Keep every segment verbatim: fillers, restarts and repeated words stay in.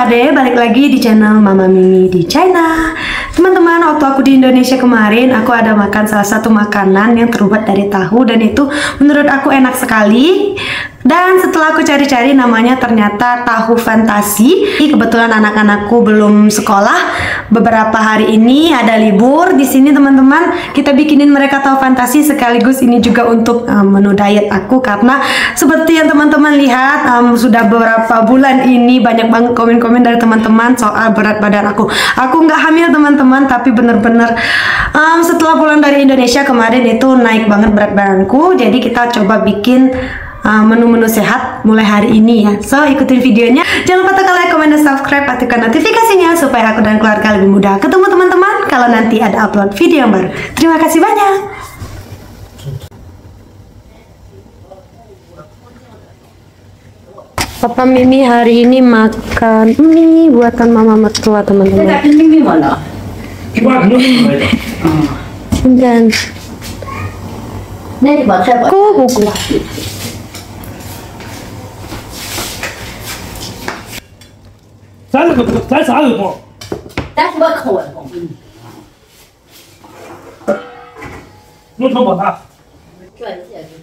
Ade, balik lagi di channel Mama Mimi di China. Teman-teman, waktu aku di Indonesia kemarin, aku ada makan salah satu makanan yang terbuat dari tahu dan itu menurut aku enak sekali. Dan setelah aku cari-cari, namanya ternyata tahu fantasi. Kebetulan anak-anakku belum sekolah, beberapa hari ini ada libur di sini teman-teman. Kita bikinin mereka tahu fantasi, sekaligus ini juga untuk um, menu diet aku, karena seperti yang teman-teman lihat, um, sudah beberapa bulan ini banyak banget komen-komen dari teman-teman soal berat badan aku. Aku nggak hamil teman-teman, tapi bener-bener um, setelah pulang dari Indonesia kemarin itu naik banget berat badanku. Jadi kita coba bikin menu-menu uh, sehat mulai hari ini ya. So ikutin videonya. Jangan lupa tekan like, komen, dan subscribe, aktifkan notifikasinya supaya aku dan keluarga lebih mudah ketemu teman-teman kalau nanti ada upload video yang baru. Terima kasih banyak. Papa Mimi hari ini makan mie buatan mama mertua teman-teman. Dan kuku. 咱这个咱啥都不， 咱什么口味？我给你。 弄成我啥？ 这些就是。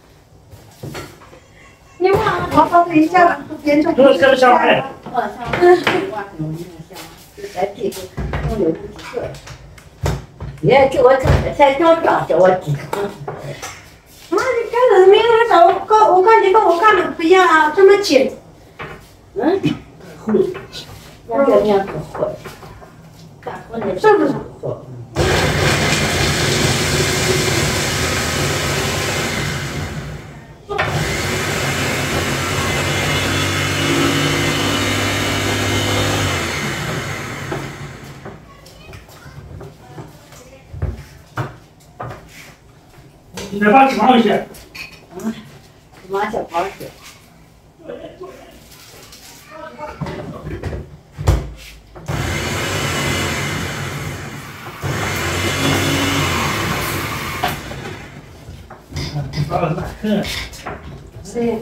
你忘了好好的一下，变成这这香菜。 我香，我弄的香，就在这个弄有几个。也这我这才叫长这我几个。 妈，你看人没有找我跟我感觉跟我看的不一样啊，这么紧。 嗯。那这面可厚，大厚的是不是？ 厚。 你再把脂肪一些。 嗯，芝麻小包子。 是。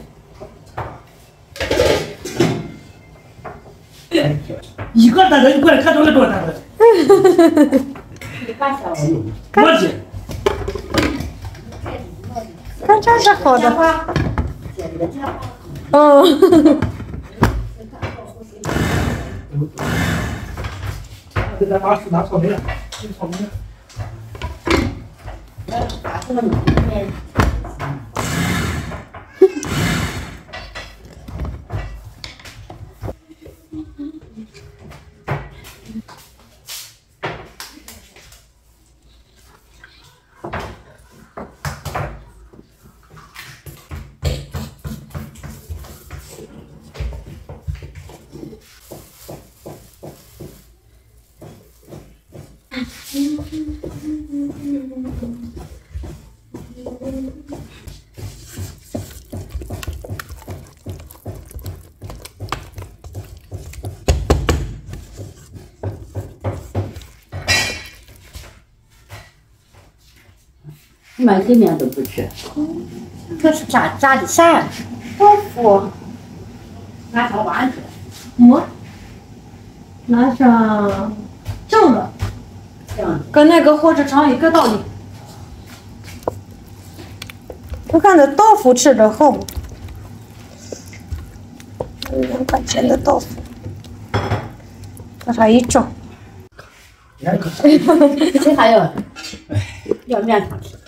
一个单子，你过来看多少多单子？ 你干啥？ 我去。 看这是好的。哦。 给咱妈是拿草莓了，这草莓。 打这个里面。满个面都不吃，这是炸炸的啥？ 豆腐。 拿小丸子。 馍。拿上正的。 这样。 跟那个火腿肠一个道理。我看这豆腐吃的厚。两块钱的豆腐，把它一蒸。 这还要要面汤吃。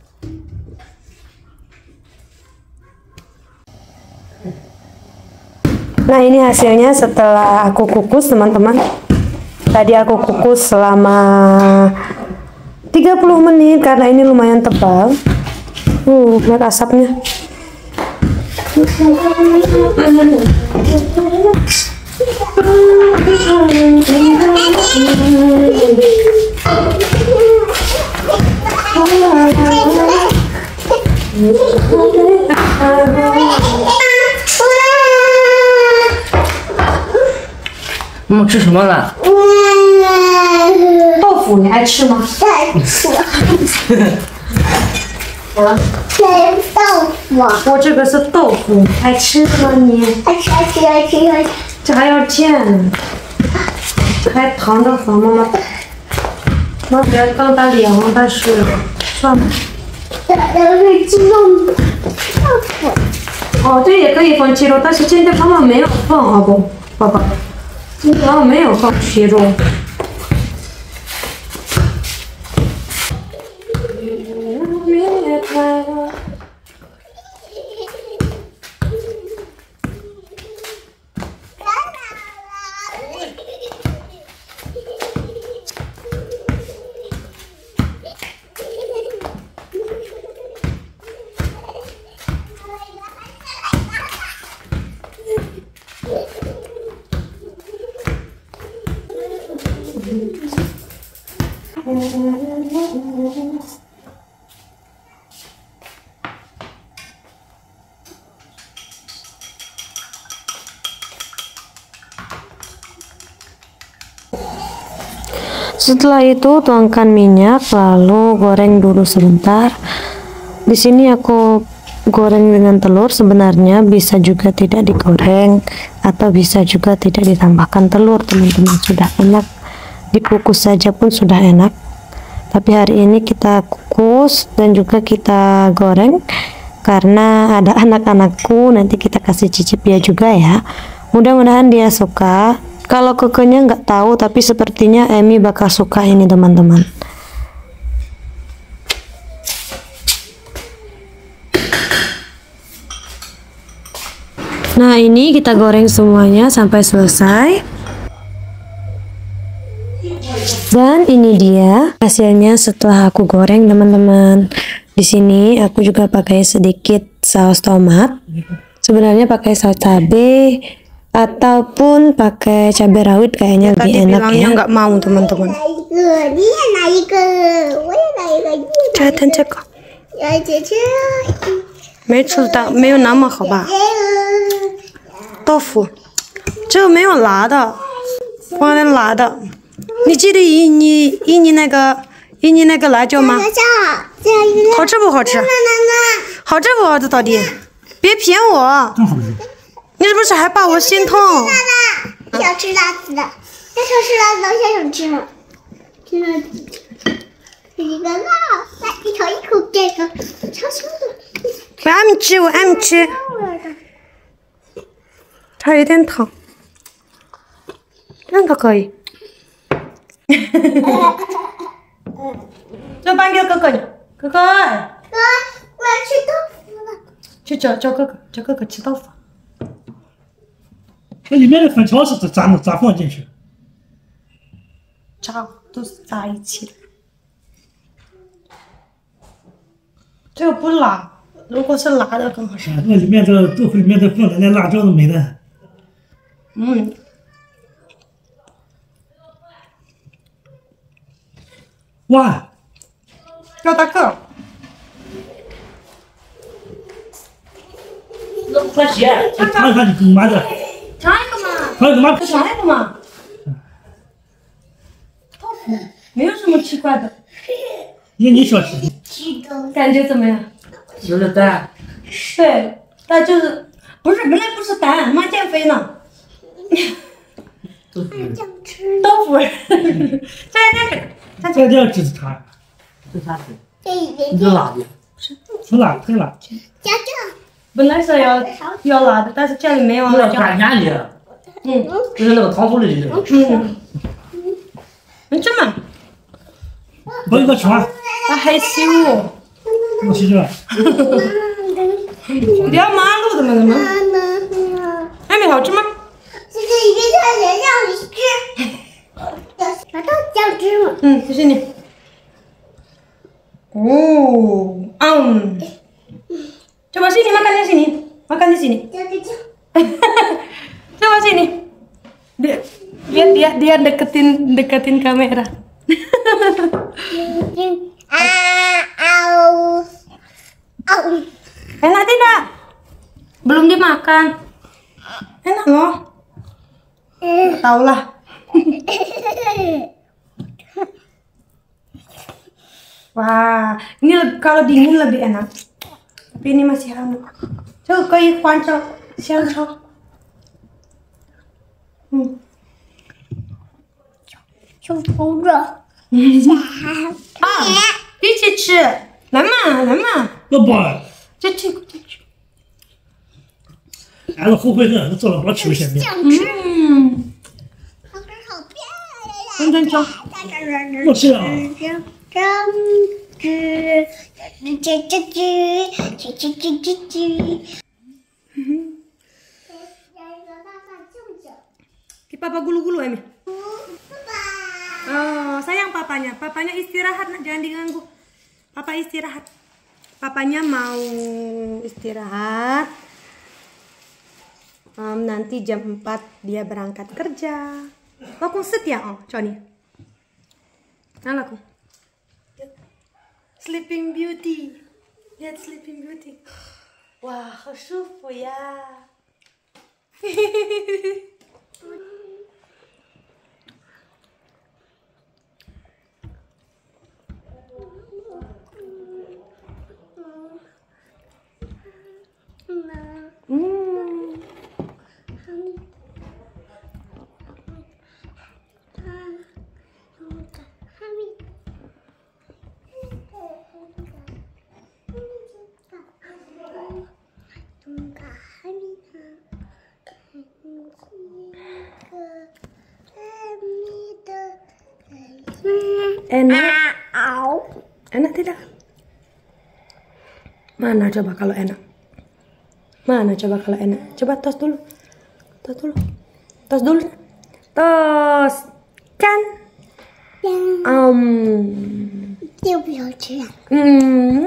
Nah, ini hasilnya setelah aku kukus teman-teman. Tadi aku kukus selama tiga puluh menit karena ini lumayan tebal. Uh, lihat asapnya. 妈妈吃什么了？ 豆腐，你爱吃吗？ 爱吃。 啊？ 这是豆腐。 我这个是豆腐，爱吃吗你？ 爱吃爱吃爱吃爱吃。 这还要钱，这还烫着放妈妈。妈不要搞它凉，但是算了。哦，这也可以放鸡肉，但是今天妈妈没有放，好不，爸爸？今天妈妈没有放鸡肉。Setelah itu tuangkan minyak, lalu goreng dulu sebentar. Di sini aku goreng dengan telur. Sebenarnya bisa juga tidak digoreng atau bisa juga tidak ditambahkan telur, teman-teman. Sudah enak dikukus saja pun sudah enak. Tapi hari ini kita kukus dan juga kita goreng karena ada anak-anakku, nanti kita kasih cicip dia juga ya. Mudah-mudahan dia suka. Kalau kekenya nggak tahu, tapi sepertinya Emi bakal suka ini, teman-teman. Nah, ini kita goreng semuanya sampai selesai. Dan ini dia hasilnya setelah aku goreng, teman-teman. Di sini aku juga pakai sedikit saus tomat. Sebenarnya pakai saus cabai ataupun pakai cabai rawit kayaknya lebih enak ya. Nggak mau, teman-teman.没有那么好吧？豆腐，这个没有辣的，放点辣的。你记得印尼印尼那个印尼那个辣椒吗？好吃不好吃？好吃不好吃到底？别骗我！你是不是还把我心疼？ 想吃辣子的，要想吃辣子，我想想吃吗？吃辣子，这一个辣，来一口一口这个，尝尝的。 我还没吃，我还没吃，它有点烫，这样可可以。这搬给哥哥，哥哥， 哥，我要吃豆腐了。 去叫叫哥哥，叫哥哥吃豆腐。 那里面的粉条是咋咋咋放进去？ 炸都是炸一起的。这个不辣，如果是辣的更好吃。 啊，那里面这豆腐里面再放点那辣椒都没的。 嗯。 哇！ 要大个。 那不可惜。 尝一尝你妈的。 尝一个嘛。 尝一个嘛。 尝一个嘛。豆腐没有什么奇怪的。 也你说吃。 感觉怎么样？ 有点淡。 对，但就是不是本来不是淡，妈减肥呢。 豆腐。 想吃豆腐。再再这个。 再这样吃它。 这啥吃？ 这一点你这辣的。 吃辣，太辣。 加这。 本来是要要辣的，但是家里没有辣椒。 干眼的。 嗯。 就是那个糖醋里的。 嗯。你吃嘛？ 我一个吃完。 他害羞。 我吃这。 两马路的嘛，怎么？还没好吃吗？ 这是一个菜的让你吃，拿到酱汁吗？ 嗯，谢谢你。Oh, um. Coba sini makan di sini. Makan di sini. Coba sini. Dia, dia, dia, dia deketin, deketin kamera. Enak tidak? Belum dimakan. Enak loh. Tahu lah. Wah, ini kalau dingin lebih enak. Tapi ini masih hangat. Coba kau ikan cok, siang cok. 嗯， 小头的， 啊，一起吃，来嘛，来嘛， 那爸， 这这个这个， 俺是后悔很，做了好吃些面。 想吃， 嗯， 好吃好漂真真香。 亮。 我吃啊， 这这这这这这这这这这这。 Papa gulu-gulu Emi. Papa. Oh, sayang papanya. Papanya istirahat, nak jangan diganggu. Papa istirahat. Papanya mau istirahat. Um, nanti jam empat dia berangkat kerja. Lo kung setia oh, Johnny. Nala kung. Sleeping Beauty. Lihat Sleeping Beauty. Wah, 好舒服呀。嗯，enak, enak tidak? Mana coba kalau enak? Mana coba kalau enak? Coba tos dulu. Tos dulu. Tos dulu. Tos. Kan? Um. 要不要吃啊？ Hmm.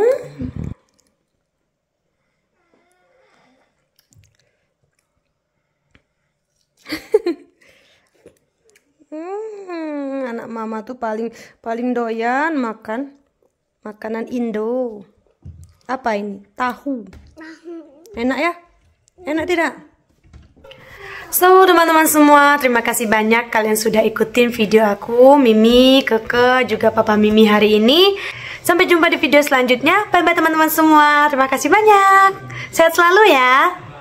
hmm, anak mama tuh paling paling doyan makan makanan Indo. Apa ini? Tahu. Enak ya? Enak tidak? So teman-teman semua, terima kasih banyak kalian sudah ikutin video aku, Mimi, Keke, juga Papa Mimi hari ini. Sampai jumpa di video selanjutnya. Bye bye teman-teman semua. Terima kasih banyak. Sehat selalu ya.